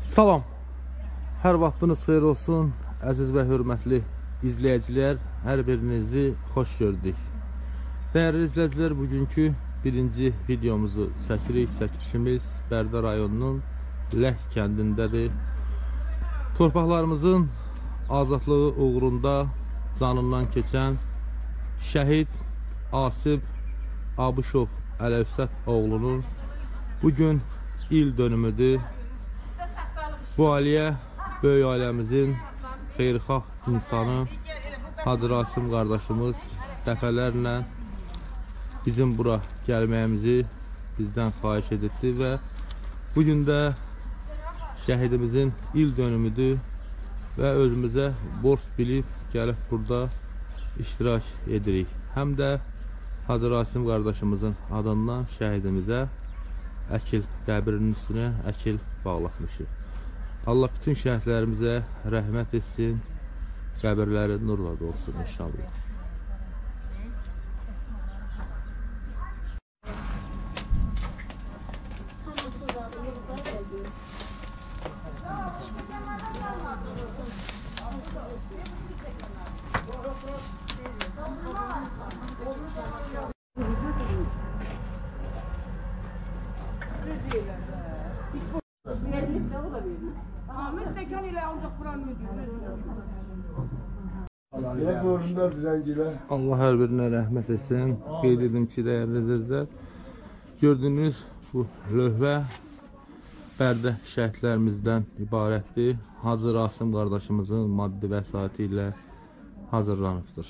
Salam, hər vaxtınız xeyir olsun, əziz və hörmətli izləyicilər, hər birinizi xoş gördük. Dəyərli izləyicilər, bugünkü birinci videomuzu çəkirik. Çəkilişimiz Bərdə rayonunun Ləh kəndindədir. Torpaqlarımızın azadlığı uğrunda canından keçən şəhid Asif Abışov Əlövsət oğlunun bugün il dönümüdür. Bu ailəyə, böyük ailəmizin xeyrxah insanı Hacı Rasim qardaşımız dəfələrlə bizim bura gəlməyimizi bizdən xahiş edirdi və bugün də şəhidimizin il dönümüdür və özümüzə borc bilib gəlib burada iştirak edirik. Həm də Hacı Rasim qardaşımızın adından şəhidimizə əkil, qəbrinin üstünə əkil bağlatmışıq. Allah bütün şəhidlərimizə rəhmət etsin, qəbirləri nurla dolsun inşallah. Allah hər birinə rəhmət etsin. Qeyd edim ki, dəyərli izləyicilər, gördüyünüz bu lövhə Bərdə şəhidlərimizdən ibarətdir. Hacı Rasim qardaşımızın maddi vəsaiti ilə hazırlanıbdır.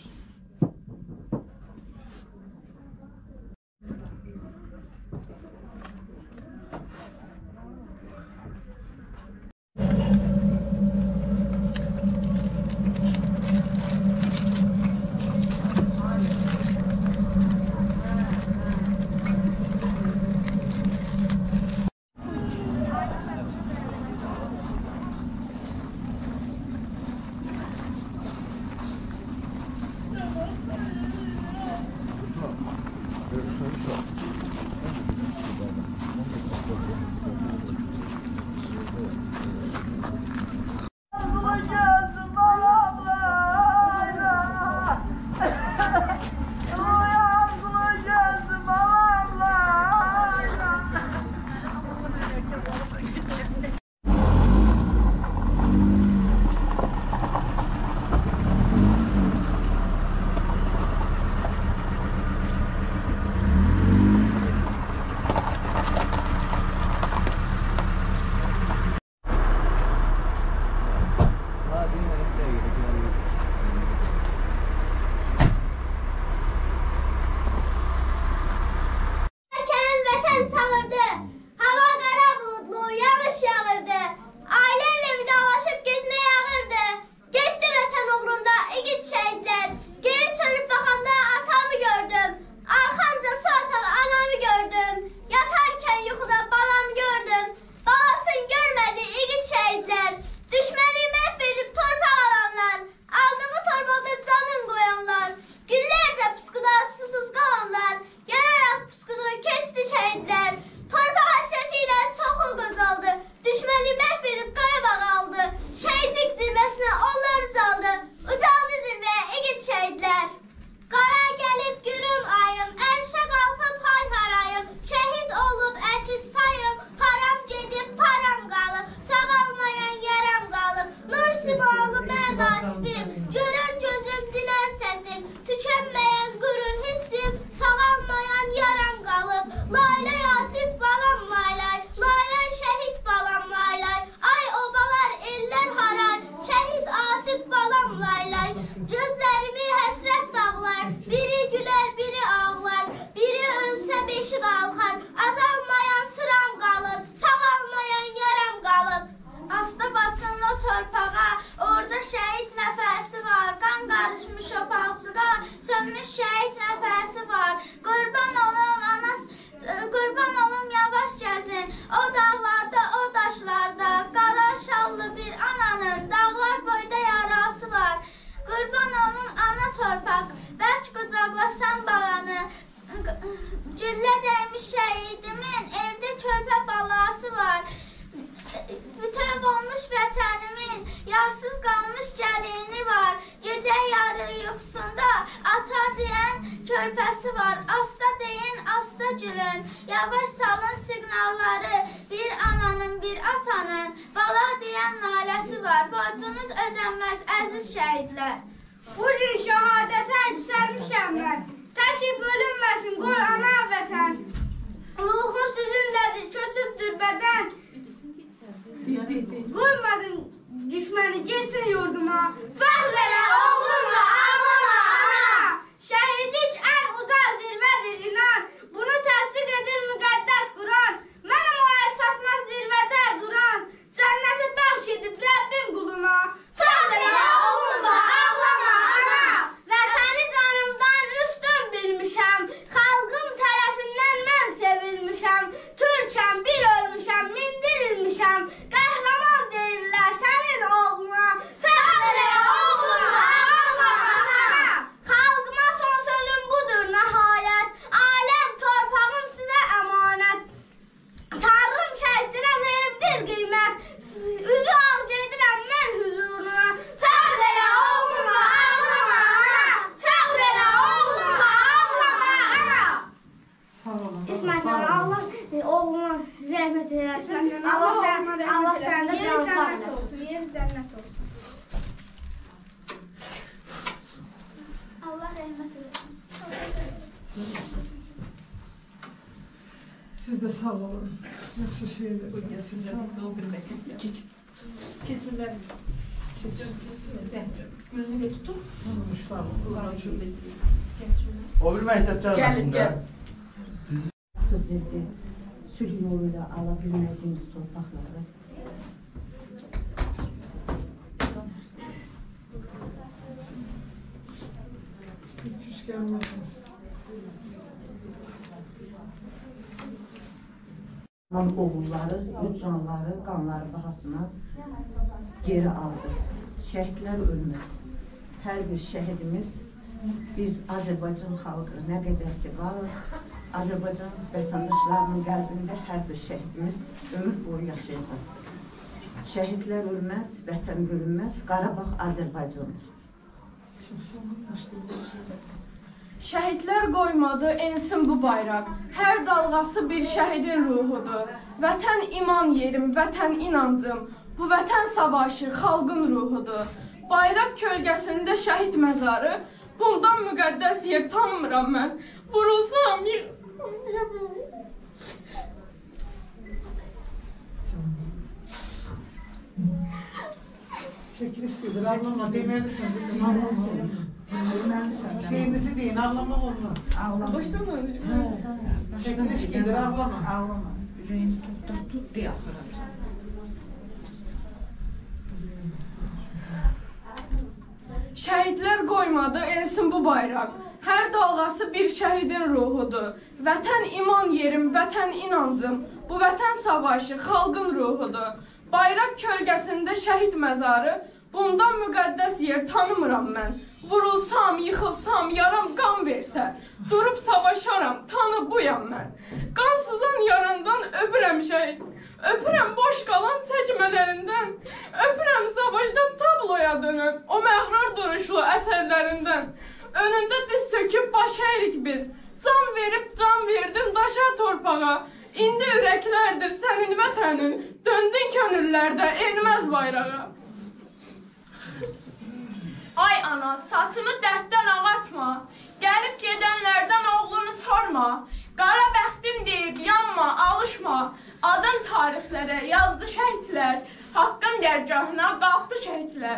Güllə dəymiş şəhidimin evdə körpə balası var. Bütün Məhv olmuş vətənimin, yarsız qalmış gəlini var. Gecə yarı yuxusunda ata deyən körpəsi var. Asta deyin, asta gülün, yavaş çalın siqnalları. Bir ananın, bir atanın, bala deyən naləsi var. Borcunuz ödənməz əziz şəhidlər. Bugün şəhadətə yüksəlmişəm mən. Təki bölünməsin, qoy ana vətən. Ruhum sizinlədir, köçübdür bədən. Qoymadın düşməni girsin yurduma. Fəxr elə oğlumla, ağlama ana. Şəhidlik ən uca zirvədir inan. Bunu təsdiq edir müqəddəs Quran. Mənim o əl çatmaz zirvədə duran. Cənnəti bəxş edib Rəbbim quluna. Fəxr elə oğlumla, ağlama ana. Vətəni canımdan üstün bilmişəm. Xalqım tərəfindən mən sevilmişəm. Türkəm, bir ölmüşəm, min dirilmişəm. Qəhrəman deyirlər sənin oğluna. Fəxr elə oğlumla, ağlama ana. Xalqıma son sözüm budur nəhayət. Aləm torpağım sizə əmanət. Tanrım şəhidinə veribdir qiymət. Üzü ağc edirəm mən huzuruna. Fəxr elə oğlumla, ağlama ana. Fəxr elə oğlumla, ağlama ana. İsmət Allah oğluna rəhmət eləsin. Allah səndə can sağlığı olsun. Yeri cənnət olsun. Allah rəhmət eləsin. Siz de sağ olun. Yoksa şeyler. Sağ olun. Keçirlər. Gözünü tutun. Sağ olun. O bir məktəbdə Gəlin, gəl. 37 sülh yoluyla alabilmediğimiz torpakları Hiç gelmesin. oğulları, bu canları, qanları bahasına geri aldı. Şəhidlər ölməz. Hər bir şəhidimiz, biz Azərbaycan xalqı nə qədər ki varıq, Azərbaycan vətəndaşlarının qəlbində hər bir şəhidimiz ömür boyu yaşayacaq. Şəhidlər ölməz, vətən bölünməz, Qarabağ Azərbaycandır. Şəhidlər qoymadı, ensin bu bayraq. Hər dalğası bir şəhidin ruhudur. Vətən iman yerim, vətən inancım. Bu vətən savaşı xalqın ruhudur. Bayraq kölgəsində şəhid məzarı. Bundan müqəddəs yer tanımıram mən. Vurulsam Çekiliş gelir, ağlama demelisin. Şeyinizi deyin, ağlamak olmaz. Baştan mı? Çekiliş gelir, ağlama. Ağlama. Yüreğini tut diye axıracaq. Şəhidlər qoymadı, ensin bu bayraq. Hər dalğası bir şəhidin ruhudur. Vətən iman yerim, vətən inancım. Bu vətən savaşı xalqın ruhudur. Bayraq kölgəsində şəhid məzarı. Bundan müqəddəs yer tanımıram mən. Vurulsam, yıxılsam, yaram qan versə, durub savaşaram, tanı buyam mən. Qan sızan yarandan öpürəm şəhid. Öpürəm boş qalan çəkmələrindən. Öpürəm savaşda tabloya dönən o məhrur duruşlu əsərlərindən. Önündə diz söküb baş əyirik biz. Can verib can verdim daşa torpağa. İndi ürəklərdir sənin vətənin. Döndün könüllərdə enməz bayrağa. Ay ana, saçını dərddən ağartma. Gəlib gedənlərdən oğlunu sorma. Qara bəxtim deyib yanma, alışma. Adın tarixlərə yazdı şəhidlər. Haqqın dərgahına qalxdı şəhidlər.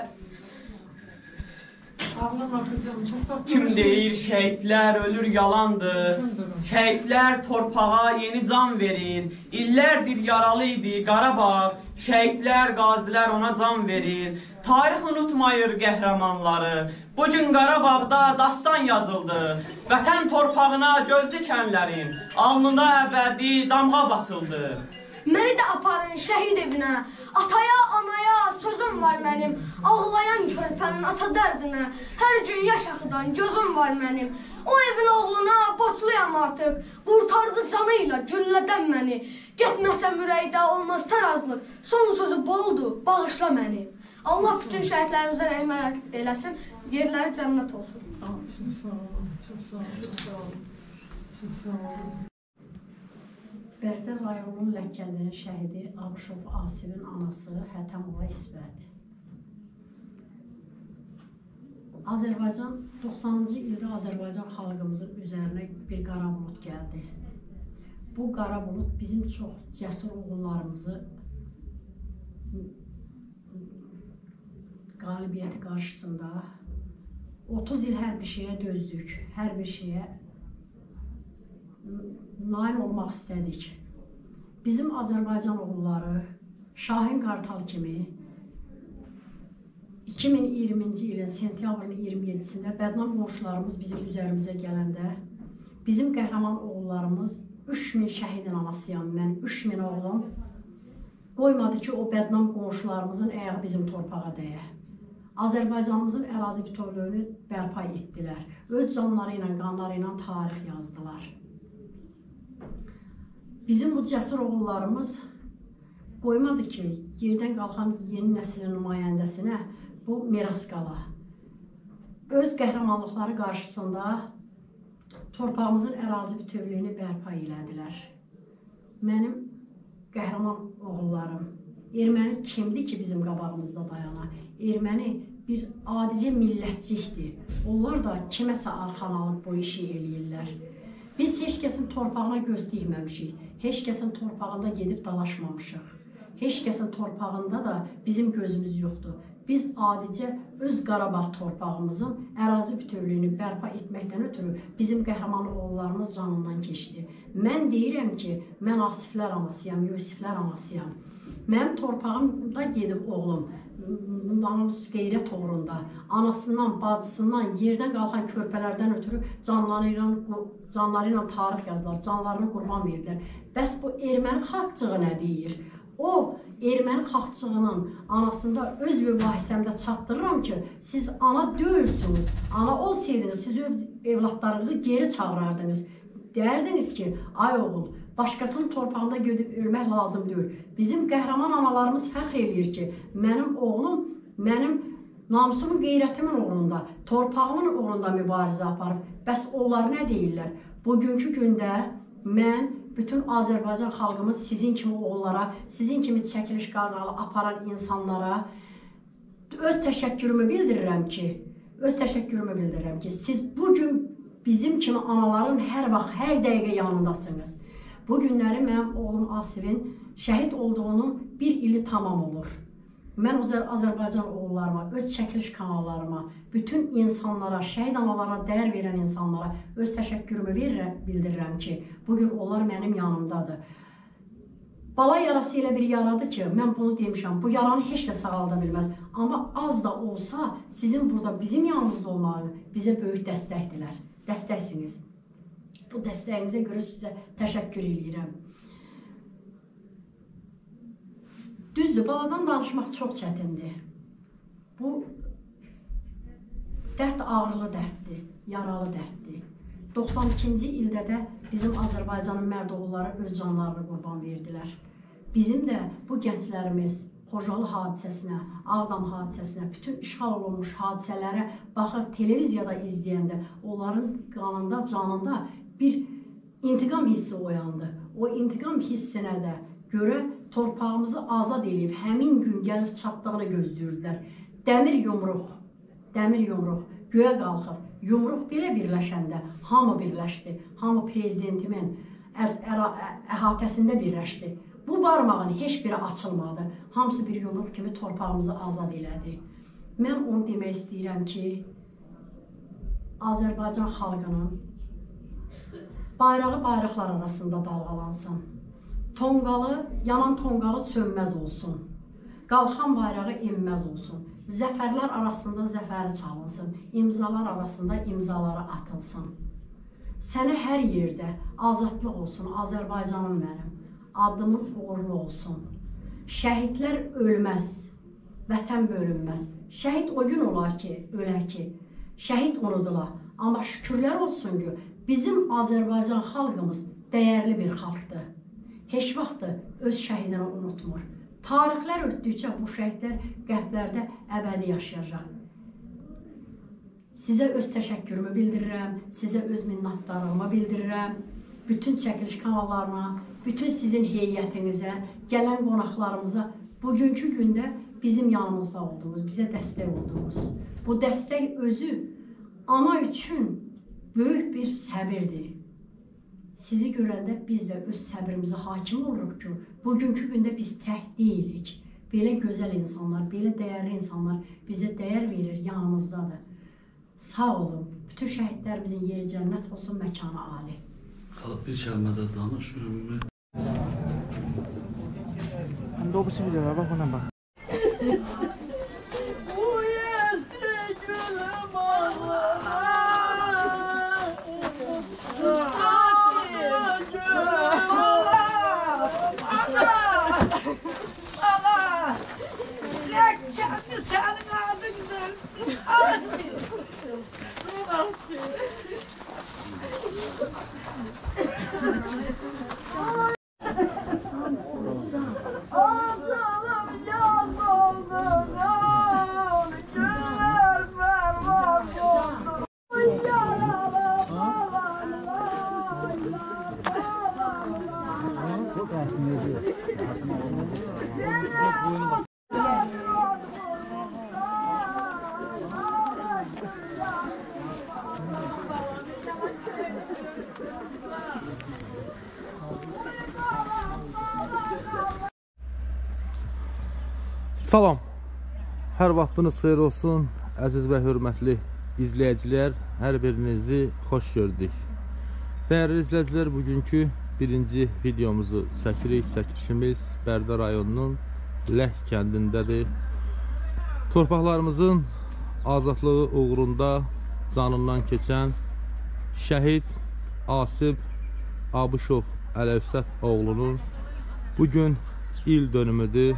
Ağlama kızım, çok da... Kim deyir şəhidlər ölür yalandır. Şəhidlər torpağa yeni can verir. İllərdir yaralı idi Qarabağ. Şəhidlər, qazilər ona can verir. Tarix unutmayır qəhrəmanları. Bugün Qarabağda dastan yazıldı. Vətən torpağına göz dikənlərin alnında əbədi damğa basıldı. Məni də aparın şəhid evinə. Ataya, anaya sözüm var mənim. Ağlayan körpənin ata dərdinə. Hər gün yaş axıdan gözüm var mənim. O evin oğluna borcluyam artıq. Qurtardı canıyla güllədən məni. Getməsəm ürəkdə olmaz tarazlıq. Son sözü boldu, bağışla məni. Allah bütün şəhidlərimizə rəhmət eləsin, yerləri cənnət olsun. Bərdə rayonunun Ləkkəlinin şəhidi Abışov Asifin anası Hətəmova İsbət. Azərbaycan 90-cı ildə Azərbaycan xalqımızın üzərinə bir qara bulut gəldi. Bu qara bulut bizim çox cəsur oğullarımızı qalibiyyəti qarşısında 30 il hər bir şeyə dözdük, hər bir şeyə nail olmaq istədik. Bizim Azərbaycan oğulları Şahin Qartal kimi 2020-ci ilin sentyabrın 27-sində bədnam qonşularımız bizim üzərimizə gələndə bizim qəhrəman oğullarımız 3000 şəhidin anasıyam mən, 3000 oğlum qoymadı ki, o bədnam qonşularımızın əyağı bizim torpağa dəyə. Azərbaycanımızın ərazi bütövlüyünü bərpa etdilər. Öz canları ilə, qanları ilə tarix yazdılar. Bizim bu cəsur oğullarımız qoymadı ki, yerdən qalxan yeni nəslin nümayəndəsinə bu miras qala. Öz qəhrəmanlıqları qarşısında torpağımızın ərazi bütövlüyünü bərpa elədilər. Mənim qəhrəman oğullarım, erməni kimdir ki, bizim qabağımızda dayana? Erməni bir adicə millətcikdir. Onlar da kiməsə arxan alıb bu işi eləyirlər. Biz heç kəsin torpağına göz diyməmişik, heç kəsin torpağında gedib dalaşmamışıq. Heç kəsin torpağında da bizim gözümüz yoxdur. Biz adicə öz Qarabağ torpağımızın ərazi bütövlüyünü bərpa etməkdən ötürü bizim qəhrəman oğullarımız canından keçdi. Mən deyirəm ki, mən Asiflər anasıyam, Yusiflər anasıyam. Mənim torpağımda gedib oğlum, namus qeyrət uğrunda, anasından, bacısından, yerdən qalxan körpələrdən ötürü canları ilə tarix yazdılar, canlarını qurban verdilər. Bəs bu erməni xalqçığı nə deyir? O, erməni xalqçığının anasında öz mübahisəmdə çatdırıram ki, siz ana deyilsiniz, ana olsaydınız, siz evlatlarınızı geri çağırardınız. Deyərdiniz ki, ay oğul, başqasının torpağında gedib ölmək lazım deyil. Bizim qəhrəman analarımız fəxr edir ki, mənim oğlum, mənim namusumun, qeyrətimin uğrunda, torpağımın uğrunda mübarizə aparıb. Bəs onlar nə deyirlər? Bugünkü gündə mən bütün Azərbaycan xalqımız sizin kimi oğullara, sizin kimi çəkiliş qanalı aparan insanlara öz təşəkkürümü bildirirəm ki, siz bugün bizim kimi anaların hər vaxt, hər dəqiqə yanındasınız. Bu günləri mənim oğlum Asifin şəhid olduğunun bir ili tamam olur. Mən Azərbaycan oğullarıma, öz çəkiliş kanallarıma, bütün insanlara, şəhid analarına dəyər verən insanlara öz təşəkkürümü bildirirəm ki, bugün onlar mənim yanımdadır. Bala yarası elə bir yaradır ki, mən bunu demişəm, bu yaranı heç də sağalda bilməz. Amma az da olsa, sizin burada, bizim yanımızda olmalı, bizə böyük dəstəkdirlər, dəstəksiniz. Bu dəstəyinizə görə sizə təşəkkür edirəm. Düzdür, baladan danışmaq çox çətindir. Bu dərd ağrılı dərddir, yaralı dərddir. 92-ci ildə də bizim Azərbaycanın mərd oğulları öz canlarını qurban verdilər. Bizim də bu gənclərimiz Xocalı hadisəsinə, Ağdam hadisəsinə, bütün işğal olunmuş hadisələrə baxıb televiziyada izləyəndə onların qanında, canında bir intiqam hissi oyandı. O intiqam hissinə də görə torpağımızı azad edib, həmin gün gəlib çatdığını gözləyirdilər. Dəmir yumruq göyə qalxıb, yumruq belə birləşəndə hamı birləşdi. Hamı prezidentimin əhatəsində birləşdi. Bu barmağın heç biri açılmadı. Hamısı bir yumruq kimi torpağımızı azad elədi. Mən onu demək istəyirəm ki, Azərbaycan xalqının bayrağı bayraqlar arasında dalğalansın. Yanan tonqalı sönməz olsun. Qalxan bayrağı inməz olsun. Zəfərlər arasında zəfəri çalınsın. İmzalar arasında imzaları atılsın. Sənə hər yerdə azadlıq olsun, Azərbaycanım mənim. Addımın uğurlu olsun. Şəhidlər ölməz, vətən bölünməz. Şəhid o gün olar ki, ölər ki, şəhid unudular. Amma şükürlər olsun ki, bizim Azərbaycan xalqımız dəyərli bir xalqdır. Heç vaxt öz şəhidini unutmur. Tarixlər ötdükcə bu şəhidlər qəlblərdə əbədi yaşayacaq. Sizə öz təşəkkürümü bildirirəm, sizə öz minnətdarlığımı bildirirəm. Bütün çəkiliş kanallarına, bütün sizin heyətinizə, gələn qonaqlarımıza bugünkü gündə bizim yanımızda olduğunuz, bizə dəstək olduğunuz. Bu dəstək özü ana üçün böyük bir səbirdir. Sizi görəndə biz də öz səbrimizə hakim oluruq ki, bugünkü gündə biz tək deyilik. Belə gözəl insanlar, belə dəyərli insanlar bizə dəyər verir, yanımızdadır. Sağ olun. Bütün şəhidlərimizin yeri cənnət olsun, məkanı ali. Xalq bir kəlmədə danış, ümumi. Həm də o birisi videolara bax, ona bax. Salam, hər vaxtınız xeyir olsun, əziz və hörmətli izləyicilər, hər birinizi xoş gördük. Dəyərli izləyicilər, bugünkü birinci videomuzu çəkirik. Çəkilişimiz Bərdə rayonunun Ləh kəndindədir. Torpaqlarımızın azadlığı uğrunda canından keçən şəhid Asib Abışov Əlövsət oğlunun bugün il dönümüdür.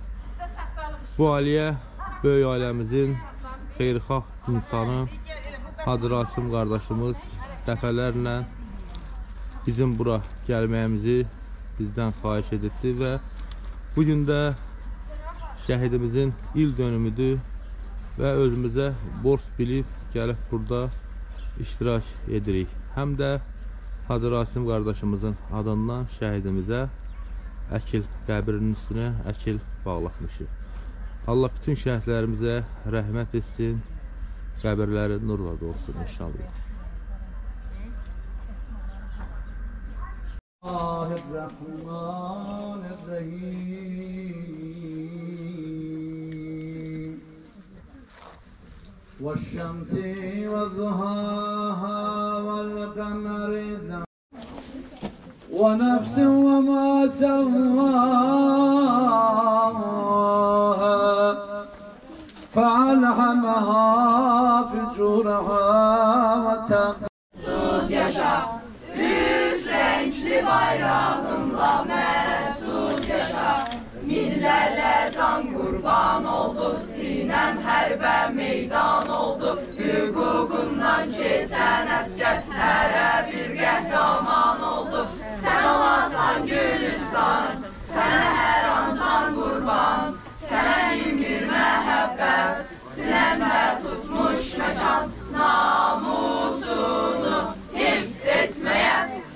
Bu ailəyə böyük ailəmizin xeyirxah insanı Hacı Rasim qardaşımız dəfələrlə bizim bura gəlməyimizi bizdən xahiş edibdi və bugün də şəhidimizin il dönümüdür və özümüzə borc bilib gəlib burada iştirak edirik. Həm də Hacı Rasim qardaşımızın adından şəhidimizə əkil, qəbrinin üstünə əkil bağlatmışıq. Allah bütün şəhidlərimizə rəhmət etsin, qəbirləri nurla dolsun inşallah. والشمس وضحاها والقمر ونفس وما سواها فألهمها فجورها وتقواها. Mesut yaşa, üç renkli bayrağınla mesut yaşa. Millerle can kurban oldu, sinen hərbe meydan oldu. Hüququndan keçən əskər hərə bir qəhrəman oldu. Sən olasan Gülüstan, sənə hər an can qurban. Sənə min bir məhəbbət, sinəmdə tutmuş məkan. Namusunu hifz etməyə,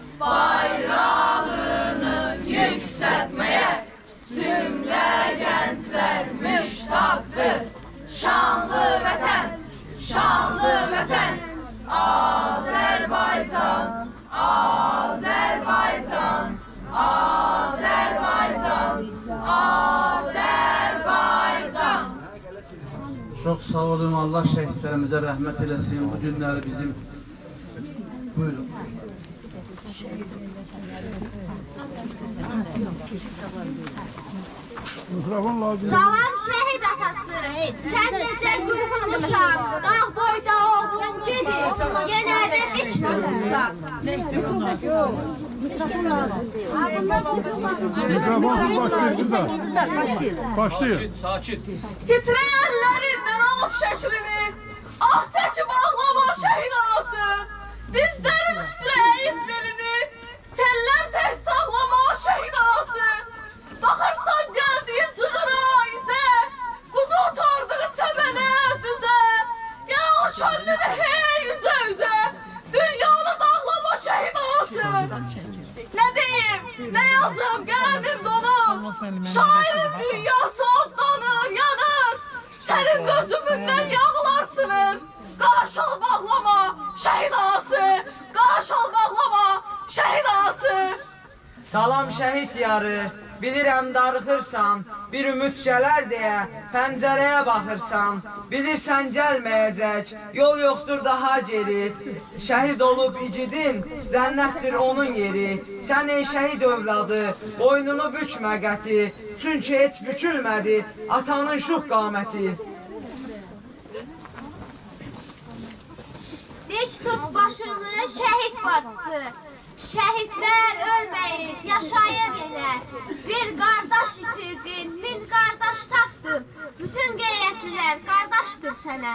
bayrağını yüksəltməyə cümlə gənclər müştaqdır. Şanlı vətən, şanlı vətən, Azərbaycan, Azərbaycan, Azərbaycan, Azərbaycan. Çox sağ olun, Allah şəhidlərimizə rəhmət eləsin. Bu günləri bizim... Buyurun. Mikrofon lazım. Salam şəhid atası, sən necə qurxulmusan, dağ boyda oğlun gedir, yenə də iç tutmuşsan. Mikrofon başlayır. Sakin. Titrəyənlərindən alıb şəklini, ah çəkib ağlama şəhid anası, dizlərin üstünə əyib belini, tellər tək sağlama şəhid anası, baxırsan gəldiyin cığıra izə, quzu otardığı çəmənə düzə, yaralı könlünü hey üzə üzə, dünyanı dağlama şəhid anası. Nə deyim, nə yazım, qələmim donur, şairin dünyası odlanır, yanır, sənin gözümündən yağlar sınır, qara şal bağlama şəhid anası, qara şal bağlama şəhid anası. Salam şəhid yarı, bilirəm darıxırsan, bir ümid gələr deyə pəncərəyə baxırsan, bilirsən gəlməyəcək, yol yoxdur daha geri, şəhid olub icidin, cənnətdir onun yeri, sən ey şəhid övladı, boynunu bükmə qəti, çünki heç bükülmədi atanın şuh qaməti. Dik tut başını şəhid bacısı, şəhidlər ölməyib, yaşayır yenə. Bir qardaş itirdin, min qardaş tapdın, bütün qeyrətlilər qardaşdır sənə.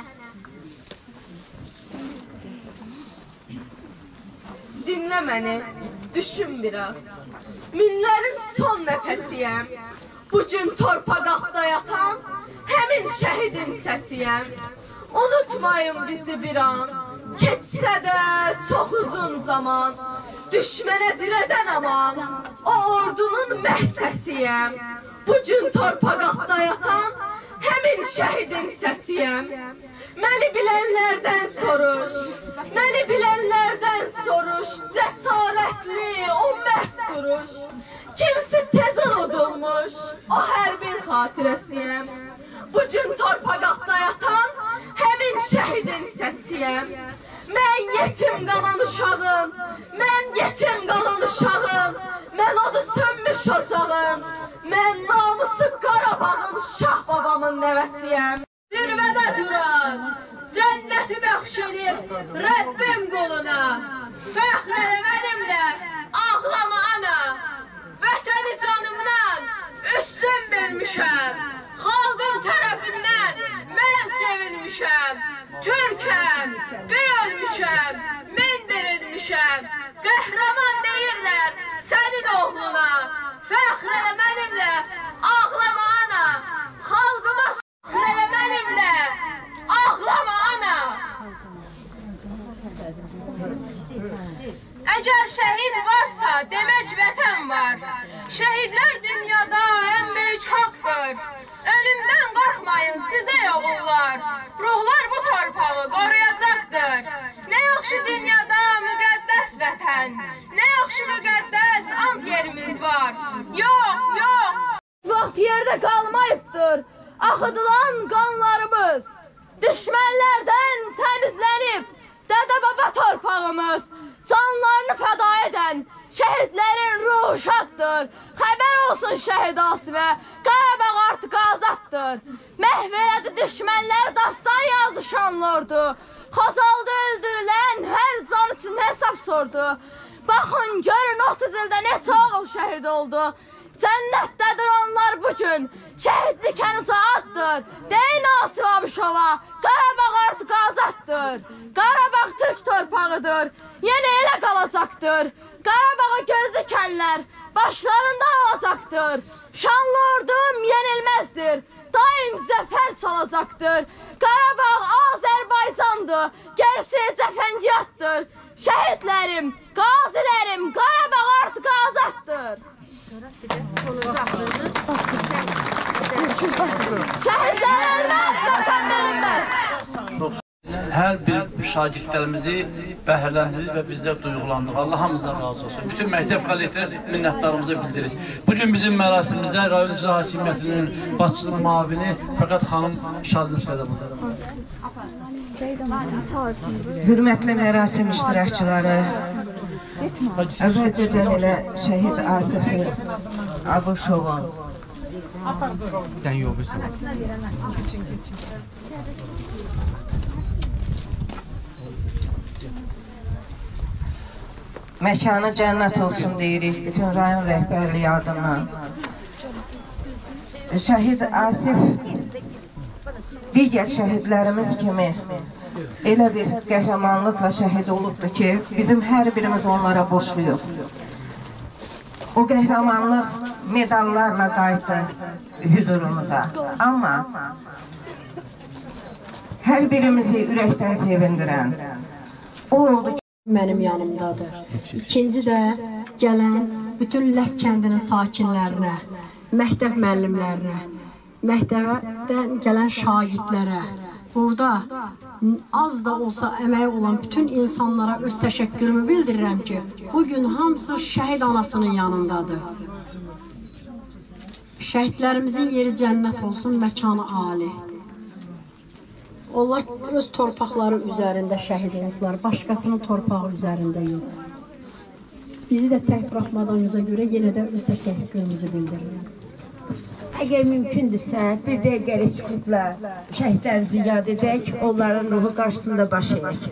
Dinlə məni, düşün biraz. Minlərin son nəfəsiyəm. Bugün torpaqda yatan həmin şəhidin səsiyəm. Unutmayın bizi bir an, keçsə də çox uzun zaman. Düşmənə dirədən aman, o ordunun məhsəsiyəm. Bugün torpaqda yatan həmin şəhidin səsiyəm. Məni bilənlərdən soruş, məni bilənlərdən soruş, cəsarətli, o mərd duruş. Kimisi tez unudulmuş, o hərbin xatirəsiyəm. Bugün torpaqda yatan həmin şəhidin səsiyəm. Mən yetim qalan uşağın, mən yetim qalan uşağın, mən odu sönmüş ocağın, mən namusu Qarabağın şah babamın nəvəsiyəm. Zirvədə duran, cənnəti bəxş edib Rəbbim qoluna, fəxr elə mənimlə, ağlama ana, vətəni canımdan üstün bilmişəm, xalqım tərəfindən mən sevilmişəm, Türkəm, bir ölmüşəm, min dirilmişəm, qəhrəman deyirlər sənin oğluna, fəxr elə mənimlə, ağlama ana, xalqıma fəxr elə mənimlə, ağlama ana. Əgər şəhid varsa, demək vətən var. Şəhidlər dünyada ən böyük haqdır. Ölümdən qorxmayın sizə oğullar. Ruhlar bu torpağı qoruyacaqdır. Nə yaxşı dünyada müqəddəs vətən, nə yaxşı müqəddəs ant yerimiz var. Yox, yox. Vaxt yerdə qalmayıbdır, axıdılan qanlarımız. Düşmənlərdən təmizlənib, dədə-baba torpağımız. Canlarını fəda edən şəhidlərin ruhu şaddır. Xəbər olsun şəhid Asimə, Qarabağ artıq azaddır. Məhv elədi düşmənlər, dastan yazdı şanlordu. Xocalda öldürülən hər can üçün hesab sordu. Baxın, görün 30 ildə neçə oğul şəhid oldu. Cənnətdədir onlar bugün, şəhidlik ən uca addır. Deyin Asim Abuşova, Qarabağ artıq azaddır. Qarabağ Türk torpağıdır, yenə elə qalacaqdır. Qarabağa gözlü kəllər başlarında olacaqdır. Şanlı ordum yenilməzdir, daim zəfər çalacaqdır. Qarabağ Azərbaycandır, gerisi cəfəngiyatdır. Şəhidlərim, qazilərim, Qarabağ artıq azaddır. Şəhidlər ölməz, vətən verilməz. Hər bir şagirdlərimizi bəhrələndirir və bizlər duyğulandıq. Allah hamımızdan razı olsun. Bütün məktəb kollektivlərinə minnətdarımızı bildiririk. Bugün bizim mərasimimizdə rayon icra hakimiyyətinin başçılıq müavini Fəqət xanım Şadınısvədə budur. Hürmətli mərasim iştirakçıları, Əvvəlcədən elə şəhid Asifi Abuşovun məkanı cənnət olsun deyirik bütün rayon rəhbərliyi adından. Şəhid Asif digər şəhidlərimiz kimi elə bir qəhrəmanlıqla şəhid olubdur ki, bizim hər birimiz onlara borçluyuq. O qəhrəmanlıq medallarla qayıtdı hüzurumuza. Amma hər birimizi ürəkdən sevindirən o oldu ki, mənim yanımdadır. İkinci də gələn bütün Lək kəndinin sakinlərinə, məktəb müəllimlərinə, məktəbdən gələn şagirdlərə, burada az da olsa əməyi olan bütün insanlara öz təşəkkürümü bildirirəm ki, bugün hamısı şəhid anasının yanındadır. Şəhidlərimizin yeri cənnət olsun, məkanı ali. Onlar öz torpaqları üzərində şəhid oldular, başqasının torpağı üzərində yox. Bizi də tək buraxmadığınıza görə yenə də öz təşəkkürümüzü bildirirəm. Əgər mümkündürsə, bir dəqiqəlik çıxıqla şəhidlərimizi yad edək, onların ruhu qarşısında baş edək.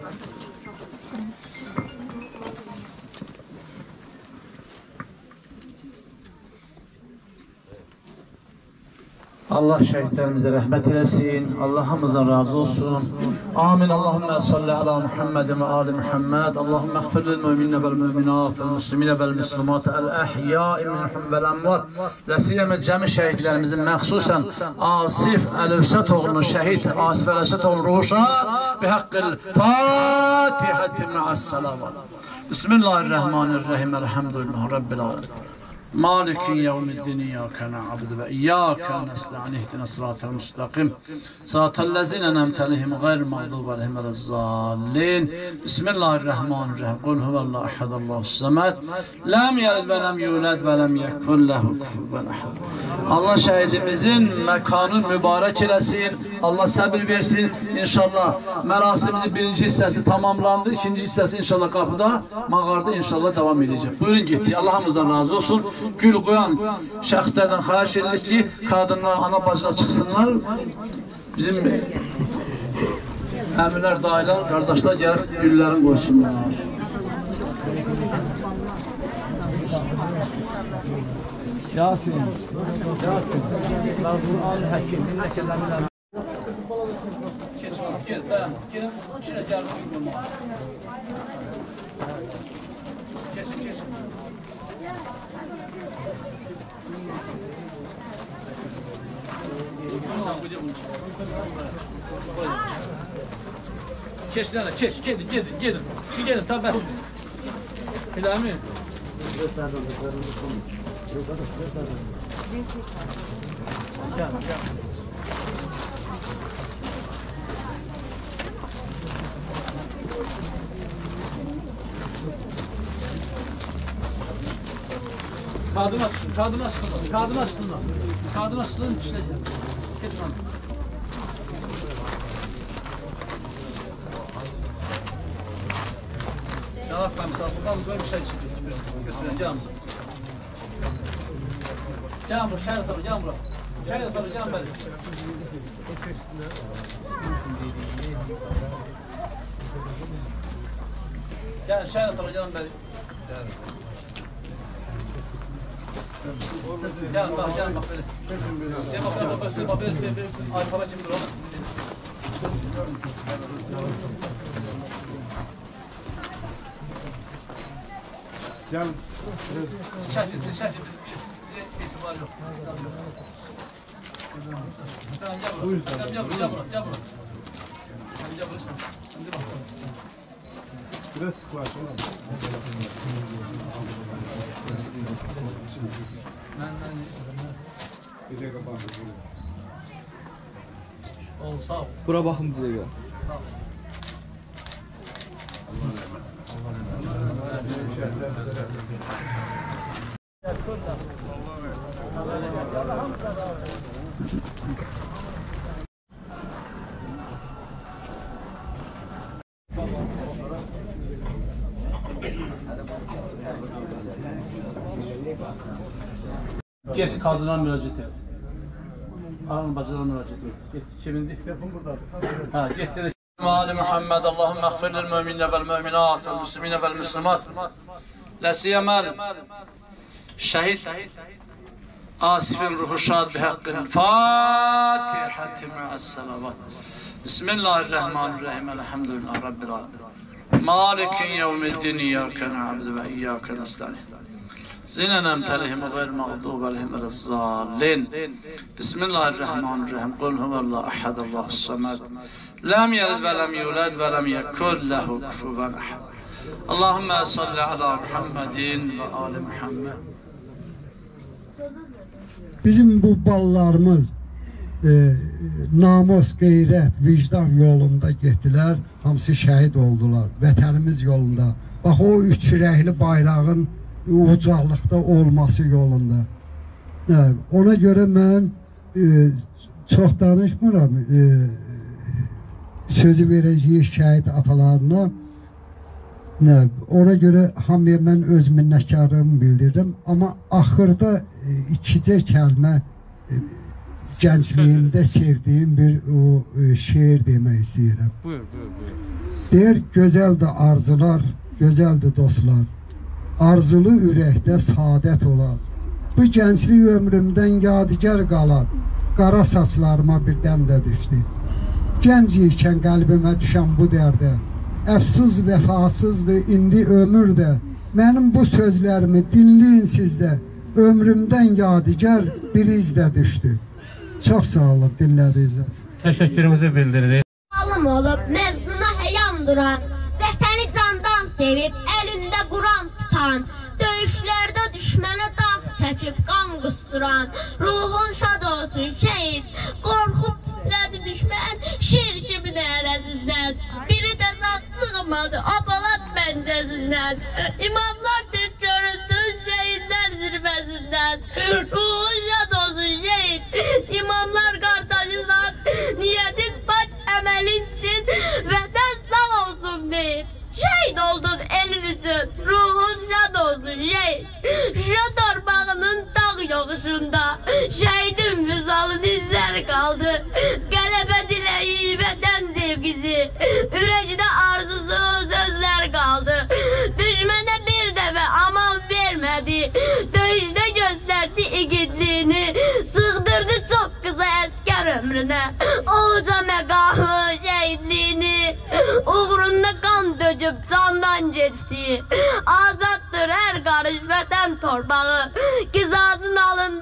Allah şəhidlərimizə rəhmət eləsin, Allah hamımızdan razı olsun. Amin. Allahümme salli ala Muhammed ve ali Muhammed. Allahümme əxfir lil müminə vəl müminat, vəl musliminə vəl muslimat, əl-əhyai minhum vəl əmvat. Ləsiyyəmə cəmi şəhidlərimizin məxsusən Asif Əlövsətoğlunun şəhid Asif Əlövsətoğlunun ruhuşa bi haqqil Fatihəti mə'əs-salavat. Bismillahirrahmanirrahim. Elhamdülillah Rabbil alemin. Malikin yevmiddin iyyâke na'budu ve iyyâke nesta'in ihdina sıratal müstakim sıratallezîne en'amte aleyhim gayril mağdûbi aleyhim velezzâllin. Bismillahirrahmanirrahim. Kul huvallahu ehad Allahus samed. Lem yelid ve lem yulad ve lem yekun lehu kufuven ahad. Allah şəhidimizin məkanını mübarək eləsin. Allah səbir versin. İnşallah mərasimimizin birinci hissəsi tamamlandı. İkinci hissəsi inşallah qapıda, mağarada inşallah devam edəcək. Buyurun getdik. Allah hamımızdan razı olsun. Gül qoyan şəxslərdən xahiş edirik ki, qadınlar, ana bacılar çıxsınlar. Bizim əmirlər, dayılar, qardaşlar gəlib güllərin qoysunlar. Yasin. Qur'an həkim. Gel, gelin içine gelin. Kesin. Keçdilər, gedin. Gedin, tabəs. Eləmi? Gəl. Kadın açsın, işleyeceğim. Geç lan. Yalak ben misafirden böyle bir şey götüren, gel buraya. Gel buraya, şehir atarı, gel buraya. Şehir atarı, gel buraya. Gel, şehir atarı, gel buraya. Gel bak böyle. Gel bak böyle. Arkama kimdir o? Gel. Şahit bir itibar yok. Sen gel buraya. Biraz sıklaşın. Sağ ol. Bura baxın bizə gəl. Get kadına müracaat et. Aranın bacılarına müracaat et. Get kimindi? Telefon buradadır. Ha, get dedi. Ali Muhammed Allahümme ighfir lil müminine vel müminat vel muslimine vel muslimat. La siyamel şehit Asif'in ruhu şad bihakkil Fatihati ma'as salavat. Bismillahirrahmanirrahim. Elhamdülillah Rabbil alemin. Malikin yevmiddin iyyâke na'budu ve iyyâke nestaîn. Zinen telihim gayr mağdub aleyhim velezzallin. Bismillahirrahmanirrahim. Kul huvallahu ahad Allahus samed. Lem yelid ve lem yulad ve lem yekun lehu kufuven ahad. Allahümme salli ala Muhammedin ve ali Muhammed. Bizim bu ballarımız namus, qeyrət, vicdan yolunda getdilər, hamısı şəhid oldular, vətənimiz yolunda. Bax o üç rəhli bayrağın ucaqlıqda olması yolunda. Ona görə mən çox danışmıram, sözü verəcəyik şəhid atalarına. Ona görə hamıya mən öz minnətkarlığımı bildirirəm. Amma axırda ikicə kəlmə gəncliyimdə sevdiyim bir o şeir demək istəyirəm. Buyur, buyur, buyur. Deyir, gözəldir arzular, gözəldir dostlar. Arzulu ürəkdə saadət olar. Bu gənclik ömrümdən yadigar qalar. Qara saçlarıma birdən də düşdü. Gənc ikən qəlbimə düşən bu dərdə. Əfsus vəfasızdır indi ömür də. Mənim bu sözlərimi dinləyin sizdə. Ömrümdən yadigar bir iz də düşdü. Çox sağ olun dinlədiyinizə. Təşəkkürümüzü bildiririk. Alım olub məzduna həyam duran, vətəni candan sevib əlində Quran tutan, döyüşlərdə düşmənə dağ çəkib qan qusduran, ruhun şad olsun şəhid, qorxub titrədi düşmən şir kimi nərəsindən, biri də zat sığmadı abalat pəncəsindən, imamlar tez göründü şəhidlər zirvəsindən, ruhun şad olsun şəhid, imamlar qardaşından, niyetin baş əməlinsin, vətən sağ olsun deyib. Şəhid oldun elin üçün, ruhun şad olsun şəhid. Şuşa torpağının dağ yoxuşunda, şəhidin müzalın izləri qaldı. Qələbə diləyi, vətən sevgisi, ürəkdə arzusu, sözlər qaldı. Düşmənə bir dəfə aman vermədi, döyüşdə göstərdi igidliyini, sığdırdı çox qısa əskər ömrünə, olca məqamı, şəhidliyini, uğrunda qan döcüb candan geçti. Azaddır hər qarış vətən torpağı, qisasın alındı